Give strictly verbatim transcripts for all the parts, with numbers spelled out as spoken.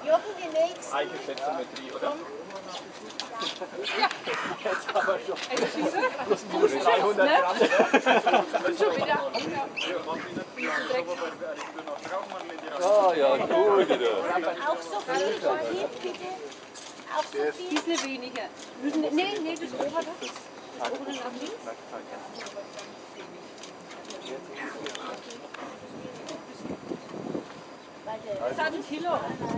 Jochen, die nächsten. Eichenspätzometrie, oder? Ja. Jetzt aber schon. Plus minus dreihundert Gramm. Schon wieder. Ah ja, cool wieder. Auch so viel dahin, bitte. Auch so viel. Bisschen weniger. Nee, nee, das obere. Das obere nach links. Das hat ein Kilo.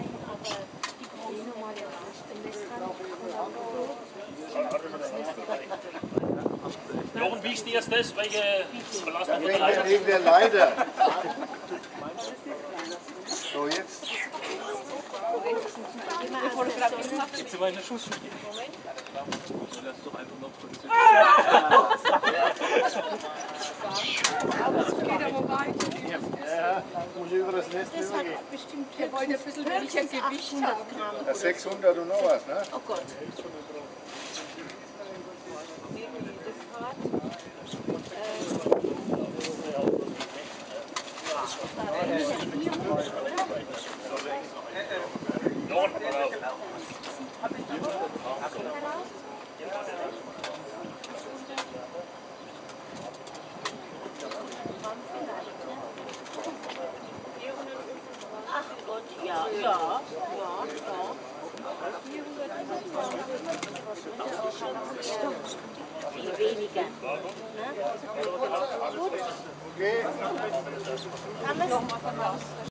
Jochen, wie stehst du das? Welche Belastung von der Wegen, Leiter? wegen der Leiter. So, jetzt. Wir fotografieren machen. Jetzt sind wir in der Schussschule. Lass doch einfach noch kurz. Das geht aber weit. Ja, muss über das Nest Das rübergehen. hat bestimmt Wir wollen ein bisschen weniger höchstens Gewicht achthundert haben. Gramm. Ja, sechshundert und noch was, ne? Oh Gott. Jochen, oder? Ach Gott, ja, ja, ja, ja. Viel weniger. Ne? Gut. Okay. Kann man